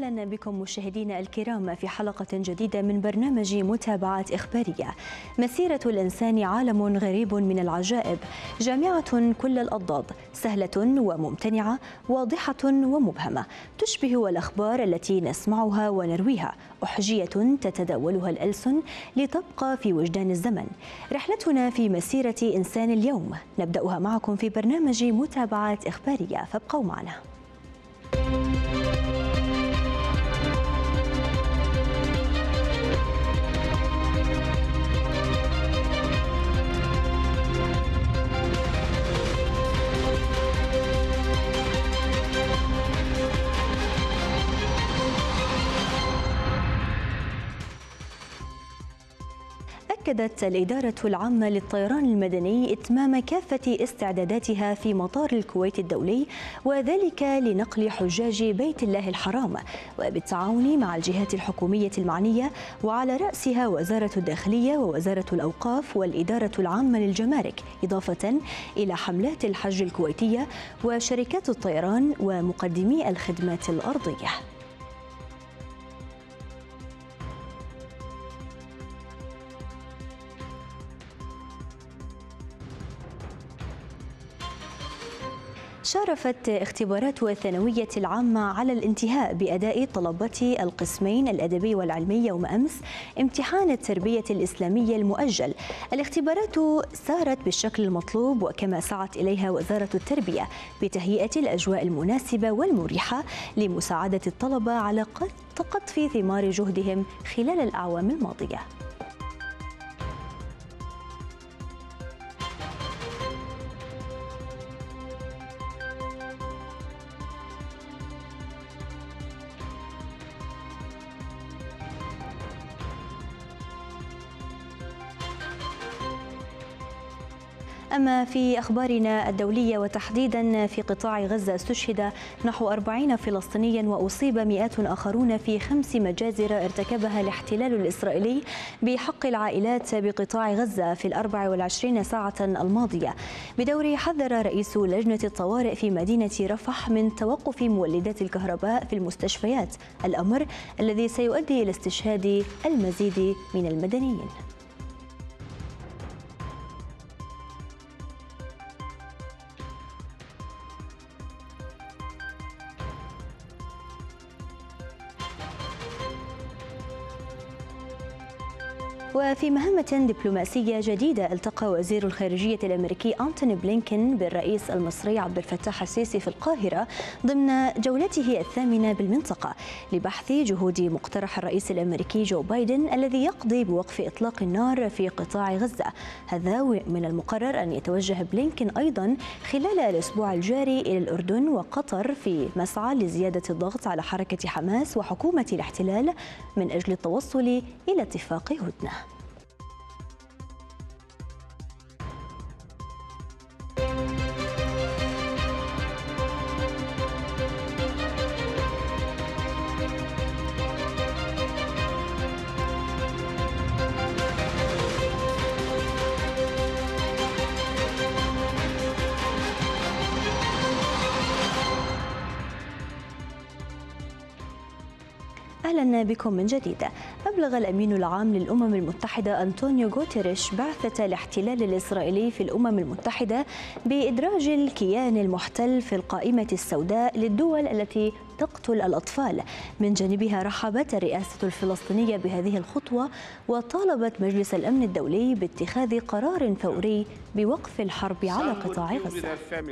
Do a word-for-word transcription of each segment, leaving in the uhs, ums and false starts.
أهلا بكم مشاهدينا الكرام في حلقة جديدة من برنامج متابعات إخبارية. مسيرة الإنسان عالم غريب من العجائب، جامعة كل الأضداد، سهلة وممتنعة، واضحة ومبهمة، تشبه الأخبار التي نسمعها ونرويها، أحجية تتداولها الألسن لتبقى في وجدان الزمن. رحلتنا في مسيرة إنسان اليوم نبدأها معكم في برنامج متابعات إخبارية، فابقوا معنا. أكدت الإدارة العامة للطيران المدني إتمام كافة استعداداتها في مطار الكويت الدولي، وذلك لنقل حجاج بيت الله الحرام، وبالتعاون مع الجهات الحكومية المعنية، وعلى رأسها وزارة الداخلية ووزارة الأوقاف والإدارة العامة للجمارك، إضافة إلى حملات الحج الكويتية وشركات الطيران ومقدمي الخدمات الأرضية. شارفت اختبارات الثانوية العامة على الانتهاء بأداء طلبة القسمين الأدبي والعلمي يوم أمس امتحان التربية الإسلامية المؤجل. الاختبارات سارت بالشكل المطلوب، وكما سعت إليها وزارة التربية بتهيئة الأجواء المناسبة والمريحة لمساعدة الطلبة على قطف ثمار جهدهم خلال الأعوام الماضية. أما في أخبارنا الدولية وتحديدا في قطاع غزة، استشهد نحو أربعين فلسطينيا وأصيب مئات آخرون في خمس مجازر ارتكبها الاحتلال الإسرائيلي بحق العائلات بقطاع غزة في الأربع والعشرين ساعة الماضية. بدور حذر رئيس لجنة الطوارئ في مدينة رفح من توقف مولدات الكهرباء في المستشفيات، الأمر الذي سيؤدي إلى استشهاد المزيد من المدنيين. وفي مهمة دبلوماسية جديدة، التقى وزير الخارجية الأمريكي أنتوني بلينكن بالرئيس المصري عبد الفتاح السيسي في القاهرة ضمن جولته الثامنة بالمنطقة لبحث جهود مقترح الرئيس الأمريكي جو بايدن الذي يقضي بوقف إطلاق النار في قطاع غزة. هذا من المقرر أن يتوجه بلينكن أيضا خلال الأسبوع الجاري إلى الأردن وقطر في مسعى لزيادة الضغط على حركة حماس وحكومة الاحتلال من أجل التوصل إلى اتفاق هدنة. أهلا بكم من جديد. أبلغ الأمين العام للأمم المتحدة أنطونيو غوتيريش بعثة الاحتلال الإسرائيلي في الأمم المتحدة بإدراج الكيان المحتل في القائمة السوداء للدول التي تقتل الأطفال. من جانبها رحبت الرئاسة الفلسطينية بهذه الخطوة، وطالبت مجلس الأمن الدولي باتخاذ قرار فوري بوقف الحرب على قطاع غزة.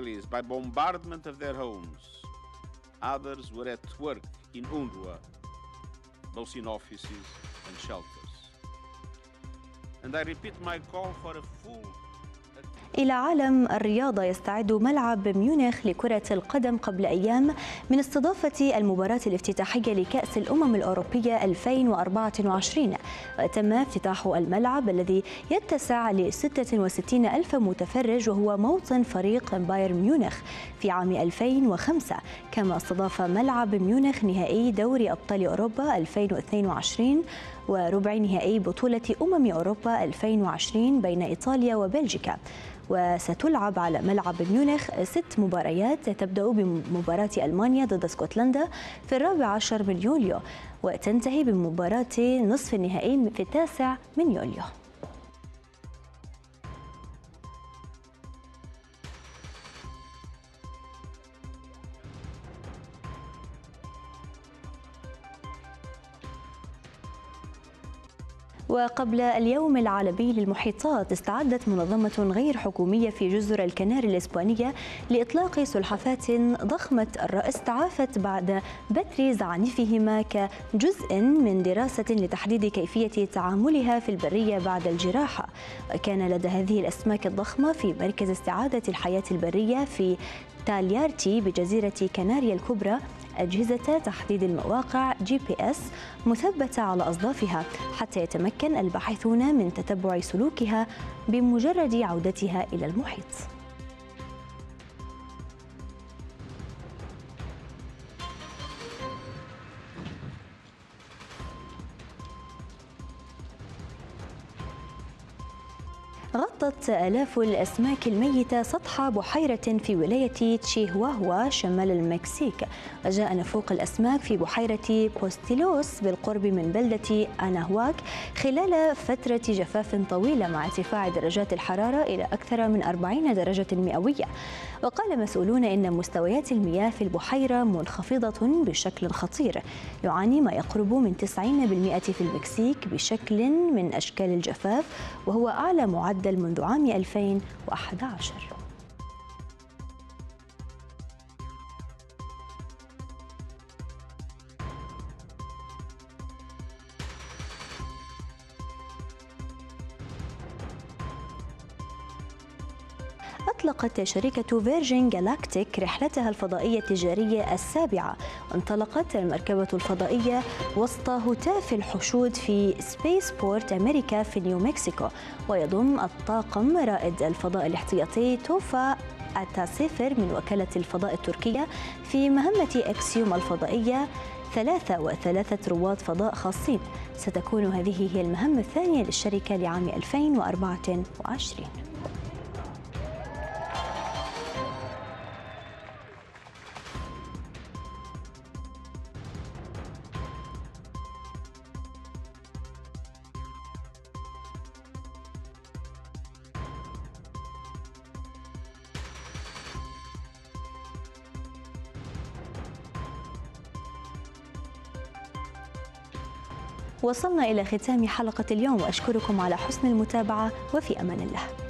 both in offices and shelters. And I repeat my call for a full إلى عالم الرياضة. يستعد ملعب ميونخ لكرة القدم قبل أيام من استضافة المباراة الافتتاحية لكأس الأمم الأوروبية ألفين وأربعة وعشرين، وتم افتتاح الملعب الذي يتسع ل ستة وستين ألف متفرج، وهو موطن فريق بايرن ميونخ في عام ألفين وخمسة. كما استضاف ملعب ميونخ نهائي دوري أبطال أوروبا ألفين واثنين وعشرين وربع نهائي بطولة أمم أوروبا ألفين وعشرين بين إيطاليا وبلجيكا. وستلعب على ملعب ميونخ ست مباريات، تبدأ بمباراة ألمانيا ضد اسكتلندا في الرابع عشر من يوليو وتنتهي بمباراة نصف النهائي في التاسع من يوليو. وقبل اليوم العالمي للمحيطات، استعدت منظمة غير حكومية في جزر الكناري الإسبانية لإطلاق سلحفاة ضخمة الرأس تعافت بعد بتر زعانفهما كجزء من دراسة لتحديد كيفية تعاملها في البرية بعد الجراحة. وكان لدى هذه الأسماك الضخمة في مركز استعادة الحياة البرية في تاليارتي بجزيرة كناريا الكبرى أجهزة تحديد المواقع جي بي إس مثبتة على أصدافها حتى يتمكن الباحثون من تتبع سلوكها بمجرد عودتها إلى المحيط. غطت آلاف الأسماك الميتة سطح بحيرة في ولاية تشيهواهوا شمال المكسيك. وجاء نفوق الأسماك في بحيرة بوستيلوس بالقرب من بلدة أناهواك خلال فترة جفاف طويلة مع ارتفاع درجات الحرارة إلى أكثر من أربعين درجة مئوية. وقال مسؤولون إن مستويات المياه في البحيرة منخفضة بشكل خطير، يعاني ما يقرب من تسعين بالمئة في المكسيك بشكل من أشكال الجفاف، وهو أعلى معدل منذ عام ألفين وأحد عشر. أطلقت شركة فيرجين جالاكتيك رحلتها الفضائية التجارية السابعة، وانطلقت المركبة الفضائية وسط هتاف الحشود في سبيس بورت أمريكا في نيو مكسيكو. ويضم الطاقم رائد الفضاء الاحتياطي توفا التاسيفر من وكالة الفضاء التركية في مهمة إكسيوم الفضائية ثلاثة وثلاثة رواد فضاء خاصين. ستكون هذه هي المهمة الثانية للشركة لعام ألفين وأربعة وعشرين. وصلنا إلى ختام حلقة اليوم، وأشكركم على حسن المتابعة، وفي أمان الله.